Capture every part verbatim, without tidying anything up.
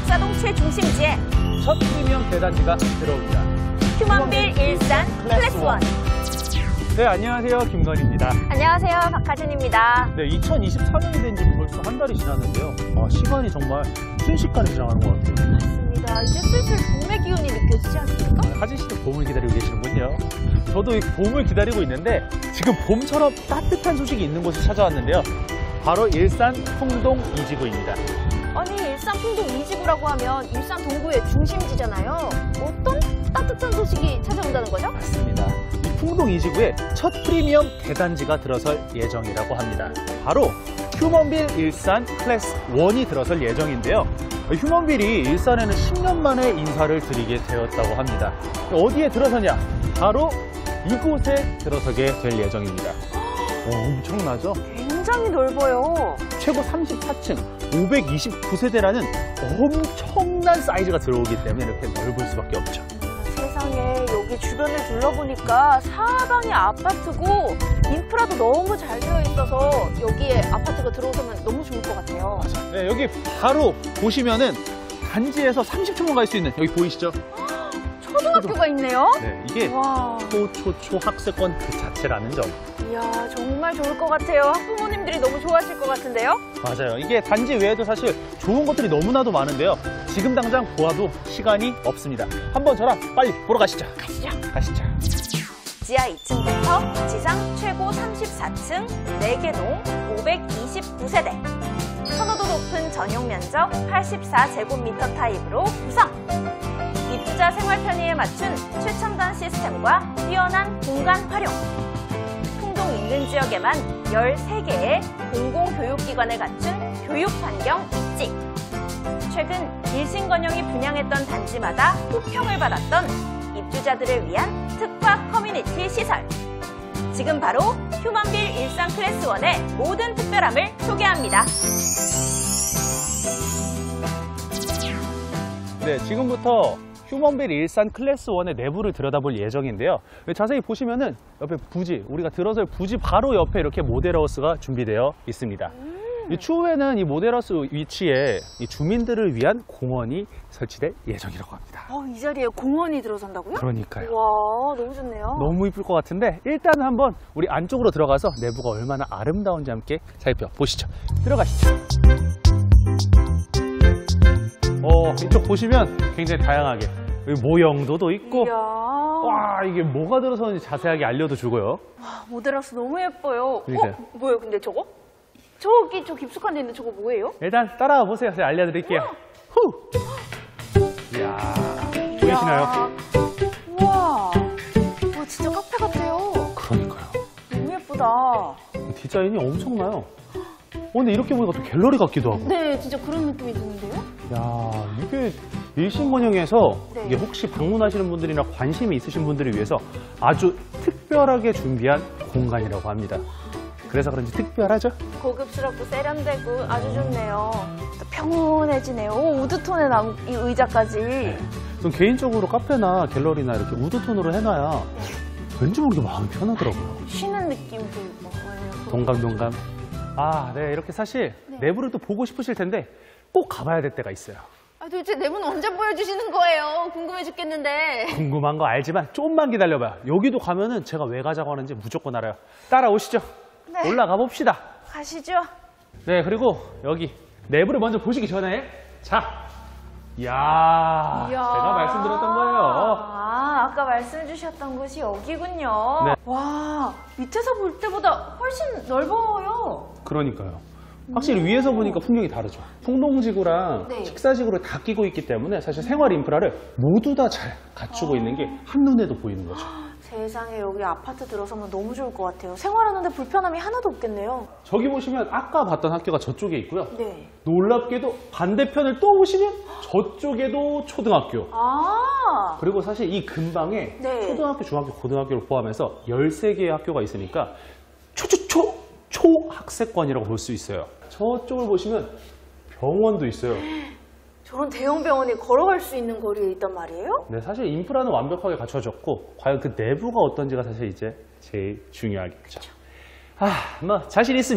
역사동 최중심지에 첫 프리미엄 대단지가 들어옵니다. 휴먼빌 일산 클래스 원. 네, 안녕하세요. 김건희입니다. 안녕하세요. 박하진입니다. 네, 이천이십사 년이 된 지 벌써 한 달이 지났는데요. 아, 시간이 정말 순식간에 지나가는 것 같아요. 맞습니다. 이제 슬슬 봄의 기운이 느껴지지 않습니까? 하진 씨도 봄을 기다리고 계시는군요. 저도 이 봄을 기다리고 있는데 지금 봄처럼 따뜻한 소식이 있는 곳을 찾아왔는데요. 바로 일산 풍동 이지구입니다. 아니, 일산 풍동 이지구라고 하면 일산 동구의 중심지잖아요. 어떤 따뜻한 소식이 찾아온다는 거죠? 맞습니다. 이 풍동 이지구에 첫 프리미엄 대단지가 들어설 예정이라고 합니다. 바로 휴먼빌 일산 클래스 원이 들어설 예정인데요. 휴먼빌이 일산에는 십 년 만에 인사를 드리게 되었다고 합니다. 어디에 들어서냐? 바로 이곳에 들어서게 될 예정입니다. 오, 엄청나죠? 굉장히 넓어요. 최고 삼십사 층, 오백이십구 세대라는 엄청난 사이즈가 들어오기 때문에 이렇게 넓을 수밖에 없죠. 세상에, 여기 주변을 둘러보니까 사방이 아파트고 인프라도 너무 잘 되어 있어서 여기에 아파트가 들어오면 너무 좋을 것 같아요. 맞아. 네, 여기 바로 보시면은 단지에서 삼십 초만 갈 수 있는, 여기 보이시죠? 초등학교가 있네요. 네, 이게 와. 초초초 학습권 그 자체라는 점. 이야, 정말 좋을 것 같아요. 학부모님들이 너무 좋아하실 것 같은데요? 맞아요. 이게 단지 외에도 사실 좋은 것들이 너무나도 많은데요. 지금 당장 보아도 시간이 없습니다. 한번 저랑 빨리 보러 가시죠. 가시죠. 가시죠. 지하 이 층부터 지상 최고 삼십사 층, 네 개 동오 백이십구 세대. 선호도 높은 전용 면적 팔십사 제곱미터 타입으로 구성. 입주자 생활 편의에 맞춘 최첨단 시스템과 뛰어난 공간 활용. 풍동 인근 지역에만 열세 개의 공공교육기관을 갖춘 교육환경 입지. 최근 일신건영이 분양했던 단지마다 호평을 받았던 입주자들을 위한 특화 커뮤니티 시설. 지금 바로 휴먼빌 일산 클래스 원의 모든 특별함을 소개합니다. 네, 지금부터 휴먼빌 일산 클래스 원의 내부를 들여다볼 예정인데요. 자세히 보시면은 옆에 부지, 우리가 들어설 부지 바로 옆에 이렇게 모델하우스가 준비되어 있습니다. 음. 이 추후에는 이 모델하우스 위치에 이 주민들을 위한 공원이 설치될 예정이라고 합니다. 어, 이 자리에 공원이 들어선다고요? 그러니까요. 와, 너무 좋네요. 너무 이쁠 것 같은데 일단 한번 우리 안쪽으로 들어가서 내부가 얼마나 아름다운지 함께 살펴보시죠. 들어가시죠. 어, 이쪽 보시면 굉장히 다양하게 여기 모형도도 있고, 이야. 와, 이게 뭐가 들어서는지 자세하게 알려도 주고요. 와, 모델하우스 너무 예뻐요. 그러니까요. 어? 뭐예요, 근데 저거? 저기 저 깊숙한 데 있는 저거 뭐예요? 일단 따라와 보세요. 제가 알려드릴게요. 후! 이야, 보이시나요? 우와, 와, 진짜 카페 같아요. 그러니까요. 너무 예쁘다. 디자인이 엄청나요. 어, 근데 이렇게 보니까 또 갤러리 같기도 하고. 네, 진짜 그런 느낌이 드는데요? 야, 이게 일신건영에서 네. 이게 혹시 방문하시는 분들이나 관심이 있으신 분들을 위해서 아주 특별하게 준비한 공간이라고 합니다. 그래서 그런지 특별하죠? 고급스럽고 세련되고 아주 좋네요. 또 평온해지네요. 오, 우드톤에 나온 이 의자까지. 네. 좀 개인적으로 카페나 갤러리나 이렇게 우드톤으로 해놔야 네. 왠지 모르게 마음이 편하더라고요. 쉬는 느낌 들고. 네. 동감, 동감. 아, 네. 이렇게 사실 네. 내부를 또 보고 싶으실 텐데 꼭 가봐야 될 때가 있어요. 아, 도대체 내부는 언제 보여주시는 거예요? 궁금해 죽겠는데. 궁금한 거 알지만 조금만 기다려봐요. 여기도 가면은 제가 왜 가자고 하는지 무조건 알아요. 따라오시죠. 네. 올라가 봅시다. 가시죠. 네, 그리고 여기 내부를 먼저 보시기 전에 자, 이야, 이야. 제가 말씀드렸던 거예요. 아, 아까 말씀 주셨던 곳이 여기군요. 네. 와, 밑에서 볼 때보다 훨씬 넓어요. 그러니까요. 확실히 위에서 보니까 풍경이 다르죠. 풍동지구랑 네. 식사지구를 다 끼고 있기 때문에 사실 생활 인프라를 모두 다 잘 갖추고 있는 게 한눈에도 보이는 거죠. 세상에, 여기 아파트 들어서면 너무 좋을 것 같아요. 생활하는데 불편함이 하나도 없겠네요. 저기 보시면 아까 봤던 학교가 저쪽에 있고요. 네. 놀랍게도 반대편을 또 보시면 저쪽에도 초등학교. 아, 그리고 사실 이 근방에 네. 초등학교, 중학교, 고등학교를 포함해서 열세 개의 학교가 있으니까 초초초 초학세권이라고 볼 수 있어요. 저쪽을 보시면 병원도 있어요. 저런 대형 병원이 걸어갈 수 있는 거리에 있단 말이에요? 네, 사실 인프라는 완벽하게 갖춰졌고 과연 그 내부가 어떤지가 사실 이제 제일 중요하겠죠. 아, 뭐 자신 있습니다.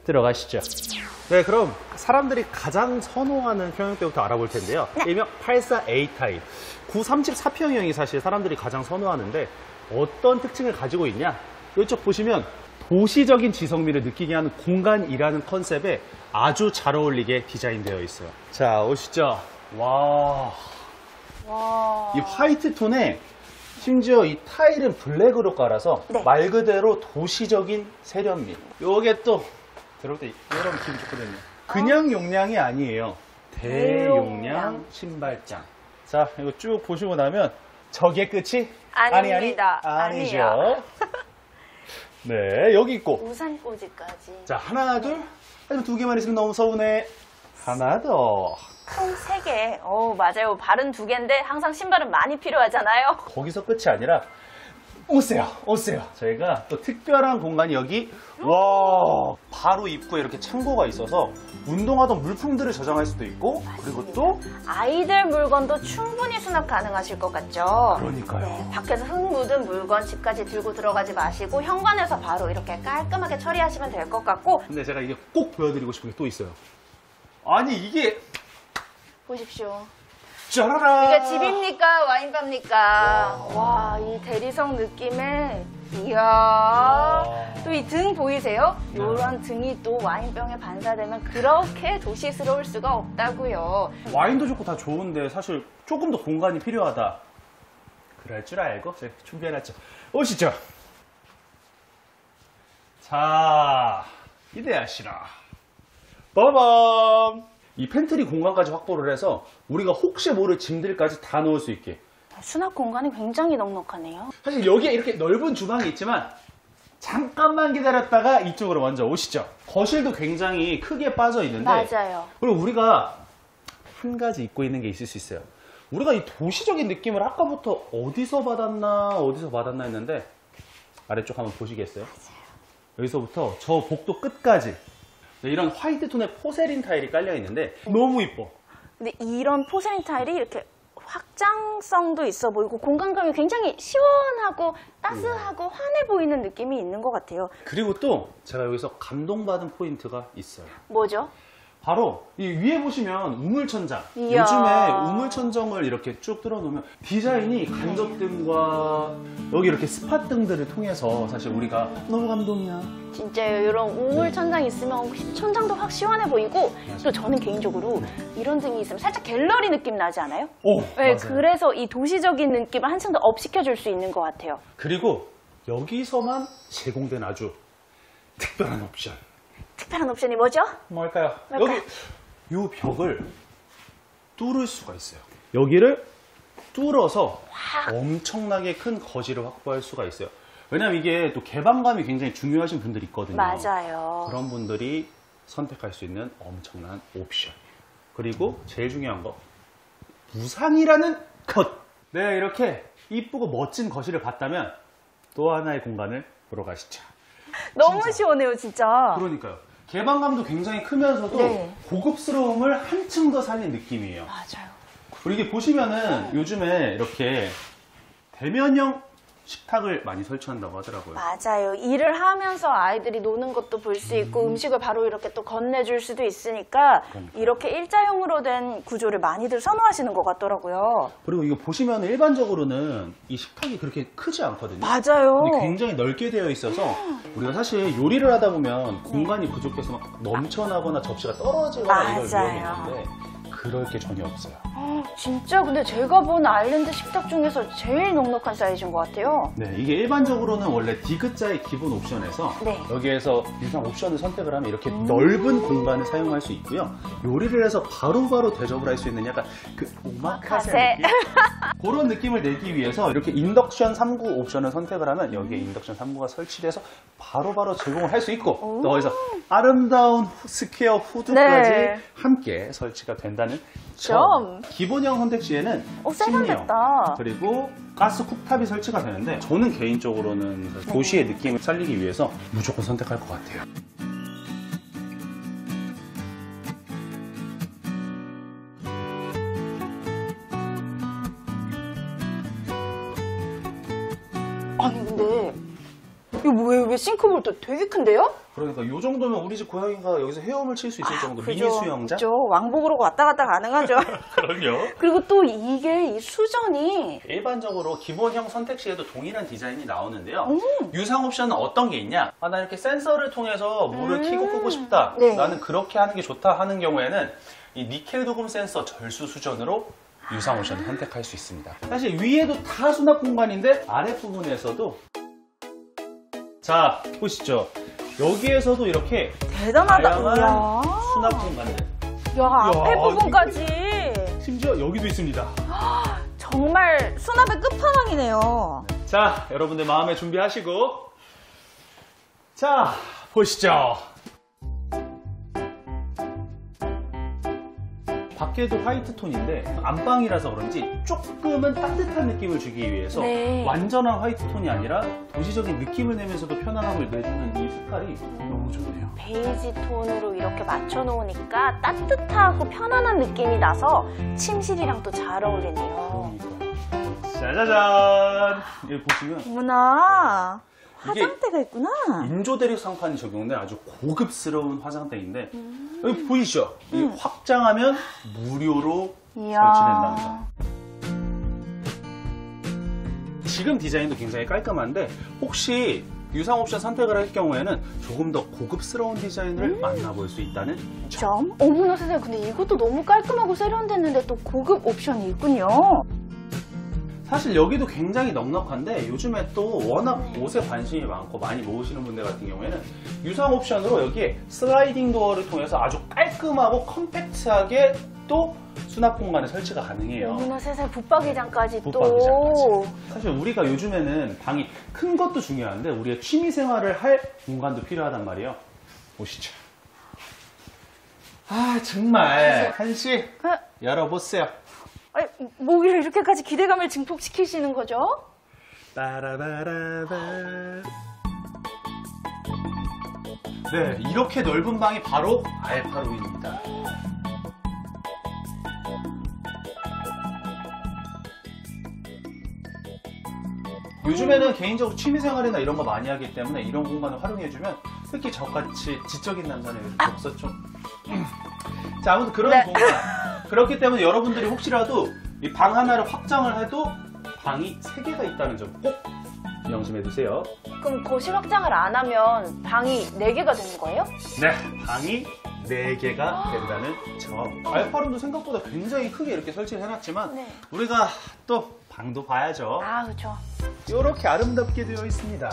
들어가시죠. 네, 그럼 사람들이 가장 선호하는 평형대부터 알아볼 텐데요. 일명 팔십사 에이 타입. 구백삼십사 평형이 사실 사람들이 가장 선호하는데 어떤 특징을 가지고 있냐? 이쪽 보시면 도시적인 지성미를 느끼게 하는 공간이라는 컨셉에 아주 잘 어울리게 디자인되어 있어요. 자, 오시죠. 와. 와. 이 화이트 톤에 심지어 이 타일은 블랙으로 깔아서 네. 말 그대로 도시적인 세련미. 요게 또 들어올 때 이런 기분 좋거든요. 그냥 용량이 아니에요. 대용량 대용량. 신발장. 자, 이거 쭉 보시고 나면 저게 끝이 아닙니다. 아니, 아니, 아니죠. 아니에요. 네, 여기 있고. 우산꽂이까지. 자, 하나, 둘. 아니면 두 개만 있으면 너무 서운해. 하나 더. 총 세 개. 어, 맞아요. 발은 두 개인데 항상 신발은 많이 필요하잖아요. 거기서 끝이 아니라 오세요, 오세요. 저희가 또 특별한 공간이 여기 와 바로 입구에 이렇게 창고가 있어서 운동하던 물품들을 저장할 수도 있고 그리고 또 아이들 물건도 충분히 수납 가능하실 것 같죠? 그러니까요. 네, 밖에서 흙 묻은 물건 집까지 들고 들어가지 마시고 현관에서 바로 이렇게 깔끔하게 처리하시면 될 것 같고 근데 제가 이게 꼭 보여드리고 싶은 게 또 있어요. 아니 이게 보십시오. 짜라라 이게 집입니까? 와인바입니까? 와, 이 대리석 느낌에 이야 또 이 등 보이세요? 이런 등이 또 와인병에 반사되면 그렇게 도시스러울 수가 없다고요. 와인도 좋고 다 좋은데 사실 조금 더 공간이 필요하다. 그럴 줄 알고 제가 준비해놨죠. 오시죠. 자, 기대하시라. 빠밤. 이 팬트리 공간까지 확보를 해서 우리가 혹시 모를 짐들까지 다 넣을 수 있게. 수납 공간이 굉장히 넉넉하네요. 사실 여기에 이렇게 넓은 주방이 있지만 잠깐만 기다렸다가 이쪽으로 먼저 오시죠. 거실도 굉장히 크게 빠져 있는데 맞아요. 그리고 우리가 한 가지 잊고 있는 게 있을 수 있어요. 우리가 이 도시적인 느낌을 아까부터 어디서 받았나 어디서 받았나 했는데 아래쪽 한번 보시겠어요? 맞아요. 여기서부터 저 복도 끝까지 이런 화이트 톤의 포세린 타일이 깔려 있는데 너무 이뻐. 근데 이런 포세린 타일이 이렇게 확장성도 있어 보이고 공간감이 굉장히 시원하고 따스하고 환해 보이는 느낌이 있는 것 같아요. 그리고 또 제가 여기서 감동받은 포인트가 있어요. 뭐죠? 바로 이 위에 보시면 우물천장. 이야. 요즘에 우물천정을 이렇게 쭉 뚫어놓으면 디자인이 간접등과 여기 이렇게 스팟등들을 통해서 사실 우리가 너무 감동이야. 진짜요. 이런 우물 천장 있으면 천장도 확 시원해 보이고 또 저는 개인적으로 이런 등이 있으면 살짝 갤러리 느낌 나지 않아요? 오, 네, 맞아요. 그래서 이 도시적인 느낌을 한층 더 업시켜줄 수 있는 것 같아요. 그리고 여기서만 제공된 아주 특별한 옵션. 특별한 옵션이 뭐죠? 뭘까요? 뭘까요? 여기 이 벽을 뚫을 수가 있어요. 여기를 뚫어서 엄청나게 큰 거실을 확보할 수가 있어요. 왜냐면 이게 또 개방감이 굉장히 중요하신 분들이 있거든요. 맞아요. 그런 분들이 선택할 수 있는 엄청난 옵션. 그리고 제일 중요한 거 무상이라는 것. 네, 이렇게 이쁘고 멋진 거실을 봤다면 또 하나의 공간을 보러 가시죠. 너무 진짜. 시원해요, 진짜. 그러니까요. 개방감도 굉장히 크면서도 네. 고급스러움을 한층 더 살린 느낌이에요. 맞아요. 그리고 이게 보시면은 요즘에 이렇게 대면형 식탁을 많이 설치한다고 하더라고요. 맞아요. 일을 하면서 아이들이 노는 것도 볼 수 있고 음. 음식을 바로 이렇게 또 건네줄 수도 있으니까 그러니까. 이렇게 일자형으로 된 구조를 많이들 선호하시는 것 같더라고요. 그리고 이거 보시면 일반적으로는 이 식탁이 그렇게 크지 않거든요. 맞아요. 근데 굉장히 넓게 되어 있어서 우리가 사실 요리를 하다 보면 공간이 부족해서 막 넘쳐나거나 접시가 떨어지거나 이럴 위험이 맞아요. 있는데 그럴 게 전혀 없어요. 어, 진짜 근데 제가 본 아일랜드 식탁 중에서 제일 넉넉한 사이즈인 것 같아요. 네, 이게 일반적으로는 원래 디귿자의 기본 옵션에서 네. 여기에서 유상 옵션을 선택을 하면 이렇게 넓은 공간을 사용할 수 있고요. 요리를 해서 바로바로 대접을 할 수 있는 약간 그 오마카세 오마카세. 느낌? 그런 느낌을 내기 위해서 이렇게 인덕션 삼 구 옵션을 선택을 하면 여기에 인덕션 삼 구가 설치돼서 바로바로 제공을 할 수 있고 또 거기서 아름다운 스퀘어 후드까지 네. 함께 설치가 된다는 점. 점. 기본형 선택지에는 어, 침례형, 세련됐다. 그리고 가스 쿡탑이 설치가 되는데 저는 개인적으로는 도시의 느낌을 살리기 위해서 무조건 선택할 것 같아요. 아니 근데 이거 왜, 왜 싱크볼도 되게 큰데요? 그러니까 이 정도면 우리 집 고양이가 여기서 헤엄을 칠 수 있을 정도 미니 수영장? 그죠. 왕복으로 왔다 갔다 가능하죠. 그럼요. 그리고 또 이게 이 수전이 일반적으로 기본형 선택 시에도 동일한 디자인이 나오는데요. 음. 유상 옵션은 어떤 게 있냐? 아, 나 이렇게 센서를 통해서 물을 음. 켜고 끄고 싶다. 네. 나는 그렇게 하는 게 좋다 하는 경우에는 이 니켈 도금 센서 절수 수전으로 유상 옵션을 선택할 수 있습니다. 사실 위에도 다 수납 공간인데 아랫부분에서도 자, 보시죠. 여기에서도 이렇게 대단하다. 다양한 이야. 수납 공간들. 야, 앞에 이야, 부분까지. 심지어 여기도 있습니다. 정말 수납의 끝판왕이네요. 자, 여러분들 마음에 준비하시고 자, 보시죠. 밖에도 화이트 톤인데 안방이라서 그런지 조금은 따뜻한 느낌을 주기 위해서 네. 완전한 화이트 톤이 아니라 도시적인 느낌을 내면서도 편안함을 내주는 이 색깔이 너무 좋네요. 베이지 톤으로 이렇게 맞춰놓으니까 따뜻하고 편안한 느낌이 나서 침실이랑 또 잘 어울리네요. 그러니까요. 짜자잔! 여기 보시면 어머나, 이게 화장대가 있구나. 인조 대륙 상판이 적용된 아주 고급스러운 화장대인데 음. 여기 보이시죠? 이 음. 확장하면 무료로 이야. 설치된답니다. 지금 디자인도 굉장히 깔끔한데 혹시 유상 옵션 선택을 할 경우에는 조금 더 고급스러운 디자인을 음. 만나볼 수 있다는 점. 점? 어머나 세상에, 근데 이것도 너무 깔끔하고 세련됐는데 또 고급 옵션이 있군요. 사실 여기도 굉장히 넉넉한데 요즘에 또 워낙 옷에 관심이 많고 많이 모으시는 분들 같은 경우에는 유상 옵션으로 여기에 슬라이딩 도어를 통해서 아주 깔끔하고 컴팩트하게 또 수납 공간에 설치가 가능해요. 어머나 세상에, 붙박이장까지 또. 붙박이장까지. 사실 우리가 요즘에는 방이 큰 것도 중요한데 우리가 취미 생활을 할 공간도 필요하단 말이에요. 보시죠. 아 정말 한씨 어? 열어보세요. 아니, 뭐기를 이렇게까지 기대감을 증폭시키시는 거죠? 따라바라바. 네, 이렇게 넓은 방이 바로 알파룸입니다. 요즘에는 개인적으로 취미생활이나 이런 거 많이 하기 때문에 이런 공간을 활용해주면 특히 저같이 지적인 남자는 이렇게 없었죠. 자, 아무튼 그런 네. 공간. 그렇기 때문에 여러분들이 혹시라도 이 방 하나를 확장을 해도 방이 세 개가 있다는 점 꼭 명심해두세요. 그럼 거실 확장을 안 하면 방이 네 개가 되는 거예요? 네, 방이 네 개가 된다는 점. 알파룸도 생각보다 굉장히 크게 이렇게 설치를 해놨지만 네. 우리가 또 방도 봐야죠. 아, 그렇죠. 이렇게 아름답게 되어 있습니다.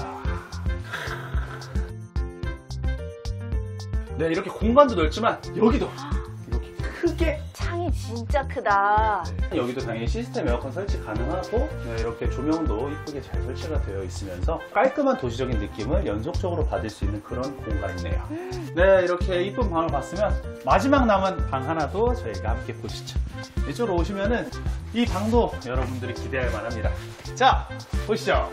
네, 이렇게 공간도 넓지만 여기도 이렇게 크게. 창이 진짜 크다. 네, 여기도 당연히 시스템 에어컨 설치 가능하고 네, 이렇게 조명도 이쁘게 잘 설치가 되어 있으면서 깔끔한 도시적인 느낌을 연속적으로 받을 수 있는 그런 공간이네요. 네, 이렇게 이쁜 방을 봤으면 마지막 남은 방 하나도 저희가 함께 보시죠. 이쪽으로 오시면은 이 방도 여러분들이 기대할 만합니다. 자, 보시죠.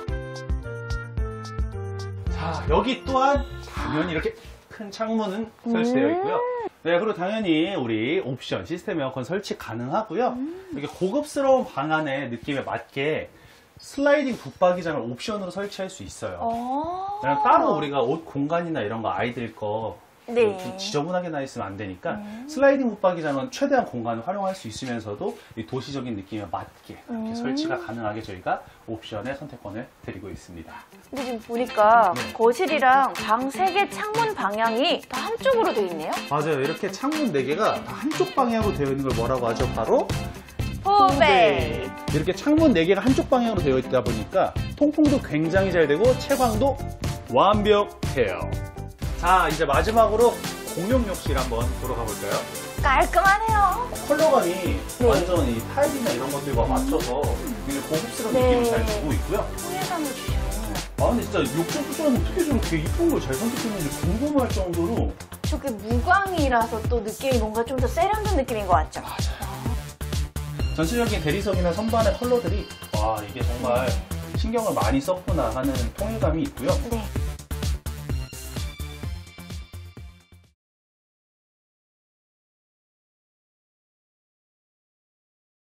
자, 여기 또한 당연히 이렇게 큰 창문은 설치되어 있고요. 네, 그리고 당연히 우리 옵션 시스템 에어컨 설치 가능하고요. 음. 이렇게 고급스러운 방 안의 느낌에 맞게 슬라이딩 붙박이장을 옵션으로 설치할 수 있어요. 어. 그냥 따로 우리가 옷 공간이나 이런 거 아이들 거 네. 좀 지저분하게 나 있으면 안 되니까 음. 슬라이딩 붙박이장은 최대한 공간을 활용할 수 있으면서도 이 도시적인 느낌에 맞게 이렇게 음. 설치가 가능하게 저희가 옵션의 선택권을 드리고 있습니다. 근데 지금 보니까 네. 거실이랑 방 세 개 창문 방향이 다 한쪽으로 되어 있네요. 맞아요. 이렇게 창문 네 개가 다 한쪽 방향으로 되어 있는 걸 뭐라고 하죠? 바로 후베이. 이렇게 창문 네 개가 한쪽 방향으로 되어 있다 보니까 통풍도 굉장히 잘 되고 채광도 완벽해요. 자, 이제 마지막으로 공용 욕실 한번 보러 가볼까요? 깔끔하네요. 컬러감이 네. 완전 이 타일이나 이런 것들과 맞춰서 되게 고급스러운 네. 느낌을 잘 주고 있고요. 통일감을 주셔요. 아, 근데 진짜 욕조부터는 어떻게 저렇게 이쁜 걸 잘 선택했는지 궁금할 정도로. 저게 무광이라서 또 느낌이 뭔가 좀 더 세련된 느낌인 것 같죠? 맞아요. 전체적인 대리석이나 선반의 컬러들이 와, 이게 정말 신경을 많이 썼구나 하는 통일감이 있고요. 네.